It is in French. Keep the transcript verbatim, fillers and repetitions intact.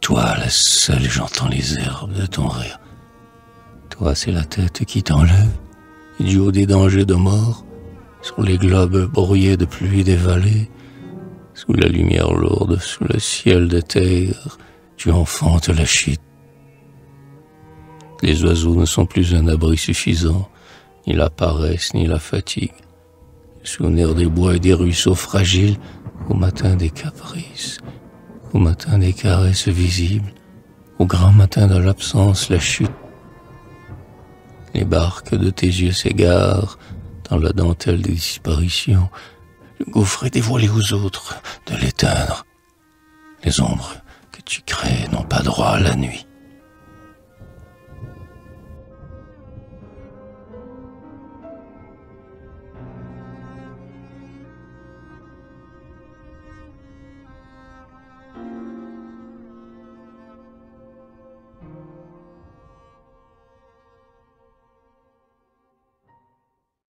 toi, la seule, j'entends les herbes de ton rire. Toi, c'est la tête qui t'enlève, et du haut des dangers de mort, sur les globes brouillés de pluie des vallées, sous la lumière lourde, sous le ciel de terre, tu enfantes la chute. Les oiseaux ne sont plus un abri suffisant, ni la paresse, ni la fatigue. Le souvenir des bois et des ruisseaux fragiles, au matin des caprices, au matin des caresses visibles, au grand matin de l'absence, la chute. Les barques de tes yeux s'égarent dans la dentelle des disparitions. Le gouffre est dévoilé aux autres de l'éteindre. Les ombres que tu crées n'ont pas droit à la nuit.